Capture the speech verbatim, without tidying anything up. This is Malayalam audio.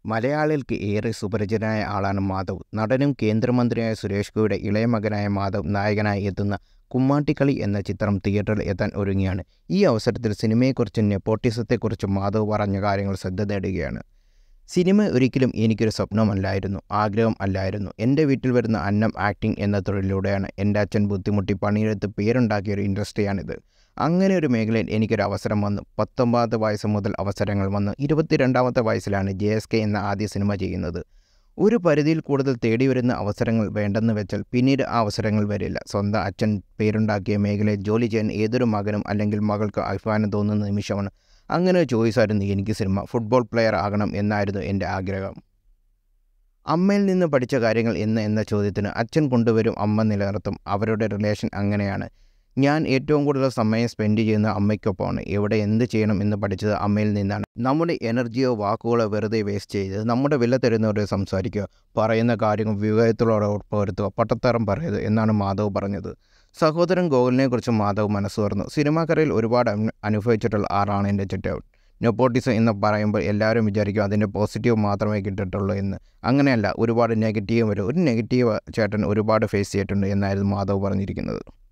മലയാളികൾക്ക് ഏറെ സുപരിചിതനായ ആളാണ് മാധവ്. നടനും കേന്ദ്രമന്ത്രിയായ സുരേഷ് ഗോപിയുടെ ഇളയ മകനായ മാധവ് നായകനായി എത്തുന്ന കുമ്മാട്ടിക്കളി എന്ന ചിത്രം തിയേറ്ററിൽ എത്താൻ ഒരുങ്ങിയാണ്. ഈ അവസരത്തിൽ സിനിമയെക്കുറിച്ചും നെപ്പോട്ടിസത്തെക്കുറിച്ചും മാധവ് പറഞ്ഞ കാര്യങ്ങൾ ശ്രദ്ധ നേടുകയാണ്. സിനിമ ഒരിക്കലും എനിക്കൊരു സ്വപ്നമല്ലായിരുന്നു, ആഗ്രഹം അല്ലായിരുന്നു. എൻ്റെ വീട്ടിൽ വരുന്ന അന്നം ആക്ടിംഗ് എന്ന തൊഴിലിലൂടെയാണ്. എൻ്റെ അച്ഛൻ ബുദ്ധിമുട്ടി പണിയെടുത്ത് പേരുണ്ടാക്കിയ ഒരു ഇൻഡസ്ട്രിയാണിത്. അങ്ങനെ ഒരു മേഖലയിൽ എനിക്കൊരു അവസരം വന്നു. പത്തൊമ്പതാമത്തെ വയസ്സ് മുതൽ അവസരങ്ങൾ വന്നു. ഇരുപത്തിരണ്ടാമത്തെ വയസ്സിലാണ് ജെ എസ് കെ എന്ന ആദ്യ സിനിമ ചെയ്യുന്നത്. ഒരു പരിധിയിൽ കൂടുതൽ തേടി വരുന്ന അവസരങ്ങൾ വേണ്ടെന്ന് വെച്ചാൽ പിന്നീട് ആ അവസരങ്ങൾ വരില്ല. സ്വന്തം അച്ഛൻ പേരുണ്ടാക്കിയ മേഖലയിൽ ജോലി ചെയ്യാൻ ഏതൊരു മകനും അല്ലെങ്കിൽ മകൾക്ക് അഭിമാനം തോന്നുന്ന നിമിഷമാണ്. അങ്ങനെ ഒരു ചോയ്സായിരുന്നു എനിക്ക് സിനിമ. ഫുട്ബോൾ പ്ലെയർ ആകണം എന്നായിരുന്നു എൻ്റെ ആഗ്രഹം. അമ്മയിൽ നിന്ന് പഠിച്ച കാര്യങ്ങൾ എന്ന് എന്ന ചോദ്യത്തിന് അച്ഛൻ കൊണ്ടുവരും, അമ്മ നിലനിർത്തും. അവരുടെ റിലേഷൻ അങ്ങനെയാണ്. ഞാൻ ഏറ്റവും കൂടുതൽ സമയം സ്പെൻഡ് ചെയ്യുന്ന അമ്മയ്ക്കൊപ്പമാണ്. എവിടെ എന്ത് ചെയ്യണം എന്ന് പഠിച്ചത് അമ്മയിൽ നിന്നാണ്. നമ്മുടെ എനർജിയോ വാക്കുകളോ വെറുതെ വേസ്റ്റ് ചെയ്ത് നമ്മുടെ വില തരുന്നവരോട് സംസാരിക്കുക, പറയുന്ന കാര്യങ്ങൾ വിവേകത്തോടെ ഉറപ്പുവരുത്തുക, പട്ടത്തരം പറയരുത് എന്നാണ് മാധവ് പറഞ്ഞത്. സഹോദരൻ ഗോകുലിനെക്കുറിച്ച് മാധവ് മനസ്സ് തുറന്നു. സിനിമാക്കരയിൽ ഒരുപാട് അനുഭവിച്ചിട്ടുള്ള ആളാണ് എൻ്റെ ചിറ്റവൻ. നെപ്പോട്ടിസം എന്ന് പറയുമ്പോൾ എല്ലാവരും വിചാരിക്കും അതിൻ്റെ പോസിറ്റീവ് മാത്രമേ കിട്ടിയിട്ടുള്ളൂ എന്ന്. അങ്ങനെയല്ല, ഒരുപാട് നെഗറ്റീവ് വരും. ഒരു നെഗറ്റീവ് ചേട്ടൻ ഒരുപാട് ഫേസ് ചെയ്തിട്ടുണ്ട് എന്നായിരുന്നു മാധവ് പറഞ്ഞിരിക്കുന്നത്.